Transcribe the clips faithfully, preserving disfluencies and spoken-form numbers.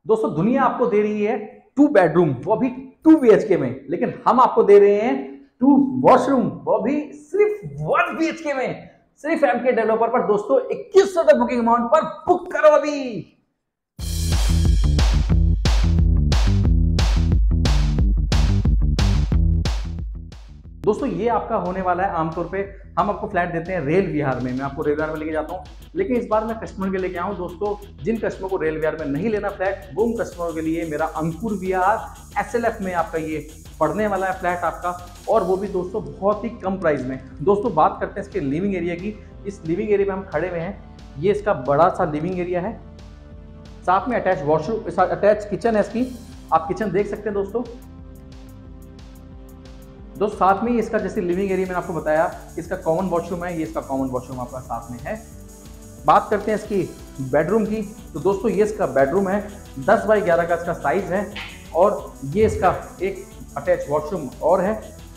दोस्तों दुनिया आपको दे रही है टू बेडरूम, वो भी टू बीएचके में, लेकिन हम आपको दे रहे हैं टू वॉशरूम, वो भी सिर्फ वन बीएचके में, सिर्फ एमके डेवलपर पर। दोस्तों इक्कीस सौ तक बुकिंग अमाउंट पर बुक करो अभी। दोस्तों ये आपका होने वाला है, आमतौर पे हम आपको फ्लैट देते हैं रेल विहार में, मैं आपको रेल विहार में लेके जाता हूँ, लेकिन इस बार मैं कस्टमर के लेके आऊँ दोस्तों, जिन कस्टमर को रेल विहार में नहीं लेना फ्लैट, वो उन कस्टमरों के लिए मेरा अंकुर विहार एसएलएफ में आपका ये पड़ने वाला है फ्लैट आपका, और वो भी दोस्तों बहुत ही कम प्राइस में। दोस्तों बात करते हैं इसके लिविंग एरिया की। इस लिविंग एरिया में हम खड़े हुए हैं, ये इसका बड़ा सा लिविंग एरिया है, साथ में अटैच वॉशरूम, अटैच किचन है इसकी, आप किचन देख सकते हैं दोस्तों। दोस्तों साथ में ही इसका जैसे लिविंग एरिया मैंने आपको बताया, इसका कॉमन वॉशरूम है, ये इसका कॉमन वॉशरूम आपका साथ में है। बात करते हैं इसकी बेडरूम की, तो दोस्तों ये इसका बेडरूम है, दस बाई ग्यारह का इसका साइज है, और ये इसका एक अटैच वॉशरूम और है।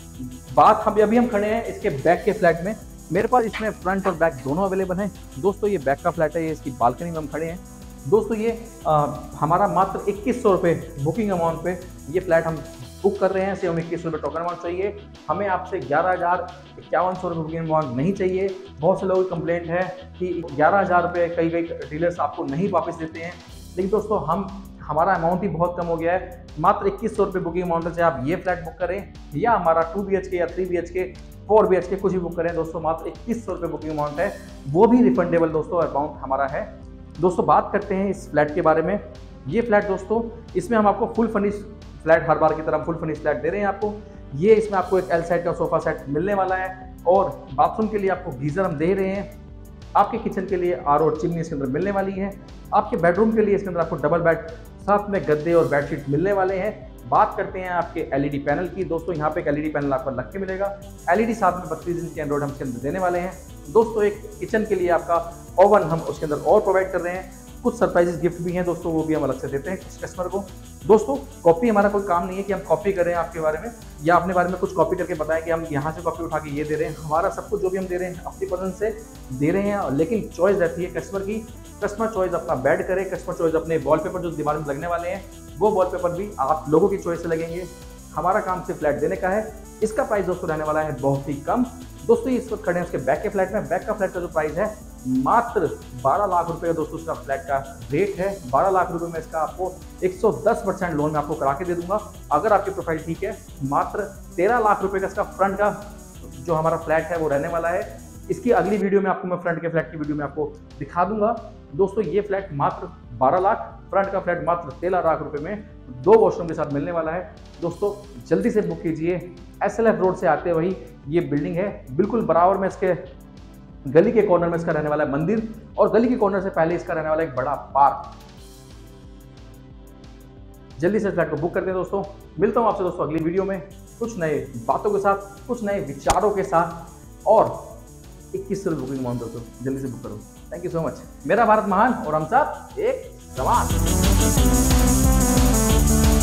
बात हम अभी हम खड़े हैं इसके बैक के फ्लैट में, मेरे पास इसमें फ्रंट और बैक दोनों अवेलेबल हैं। दोस्तों ये बैक का फ्लैट है, ये इसकी बालकनी में हम खड़े हैं। दोस्तों ये आ, हमारा मात्र इक्कीस सौ रुपये बुकिंग अमाउंट पे ये फ्लैट हम बुक कर रहे हैं। सिर्फ हमें इक्कीस सौ रुपये टोकन अमाउंट चाहिए, हमें आपसे ग्यारह हज़ार इक्यावन सौ रुपये बुकिंग अमाउंट नहीं चाहिए। बहुत से लोगों की कंप्लेंट है कि ग्यारह हज़ार रुपये कई कई डीलर्स आपको नहीं वापस देते हैं, लेकिन दोस्तों हम हमारा अमाउंट ही बहुत कम हो गया है। मात्र इक्कीस सौ रुपये बुकिंग अमाउंट से आप ये फ्लैट बुक करें, या हमारा टू बी एच के या three B H K four B H K कुछ भी बुक करें दोस्तों, मात्र इक्कीस सौ रुपये बुकिंग अमाउंट है, वो भी रिफंडेबल दोस्तों अमाउंट हमारा है। दोस्तों बात करते हैं इस फ्लैट के बारे में। ये फ्लैट दोस्तों, इसमें हम आपको फुल फर्निश फ्लैट, हर बार की तरह फुल फर्निश फ्लैट दे रहे हैं आपको। ये इसमें आपको एक एल साइड का सोफा सेट मिलने वाला है, और बाथरूम के लिए आपको गीजर हम दे रहे हैं। आपके किचन के लिए आर और चिमनी इसके अंदर मिलने वाली है। आपके बेडरूम के लिए इसके अंदर आपको डबल बेड, साथ में गद्दे और बेडशीट मिलने वाले हैं। बात करते हैं आपके एलईडी पैनल की। दोस्तों यहाँ पे एक एलईडी पैनल आपको लग के मिलेगा, एलईडी साथ में बत्तीस इंच के एंड्रॉइड हम इसके अंदर देने वाले हैं। दोस्तों एक किचन के लिए आपका ओवन हम उसके अंदर और प्रोवाइड कर रहे हैं। कुछ सरप्राइजेस गिफ्ट भी हैं दोस्तों, वो भी हम अलग से देते हैं कस्टमर को। दोस्तों कॉपी हमारा कोई काम नहीं है कि हम कॉपी करें आपके बारे में, या अपने बारे में कुछ कॉपी करके बताएं कि हम यहाँ से कॉपी उठा के ये दे रहे हैं। हमारा सब कुछ जो भी हम दे रहे हैं अपनी पसंद से दे रहे हैं, लेकिन चॉइस रहती है कस्टमर की। कस्टमर चॉइस अपना बेड करे, कस्टमर चॉइस अपने वॉलपेपर जो दीवार में लगने वाले हैं वो वॉलपेपर भी आप लोगों की चॉइस से लगेंगे। हमारा काम सिर्फ फ्लैट देने का है। इसका प्राइस दोस्तों रहने वाला है बहुत ही कम। दोस्तों इस वक्त खड़े हैं उसके बैक के फ्लैट में। बैक का फ्लैट का जो प्राइस है मात्र बारह लाख रुपए का दोस्तों इसका फ्लैट का रेट है। बारह लाख रुपए में इसका आपको एक सौ दस परसेंट लोन में आपको करा के दे दूंगा, अगर आपकी प्रोफाइल ठीक है। मात्र तेरह लाख रुपए का इसका फ्रंट का जो हमारा फ्लैट है वो रहने वाला है। इसकी अगली वीडियो में आपको मैं फ्रंट के फ्लैट की वीडियो में आपको दिखा दूंगा। दोस्तों ये फ्लैट मात्र बारह लाख, फ्रंट का फ्लैट मात्र तेरह लाख रुपए में दो वॉशरूम के साथ मिलने वाला है। दोस्तों जल्दी से बुक कीजिए। एसएलएफ रोड से आते वही ये बिल्डिंग है, बिल्कुल बराबर में इसके गली के कॉर्नर में इसका रहने वाला है मंदिर, और गली के कॉर्नर से पहले इसका रहने वाला एक बड़ा पार्क। जल्दी से फ्लैट को बुक करते हैं दोस्तों। मिलता हूं आपसे दोस्तों अगली वीडियो में कुछ नए बातों के साथ, कुछ नए विचारों के साथ, और इक्कीस सौ बुकिंग अमाउंट दोस्तों जल्दी से बुक करो। Thank you so much. मेरा भारत महान और हम सब एक समान।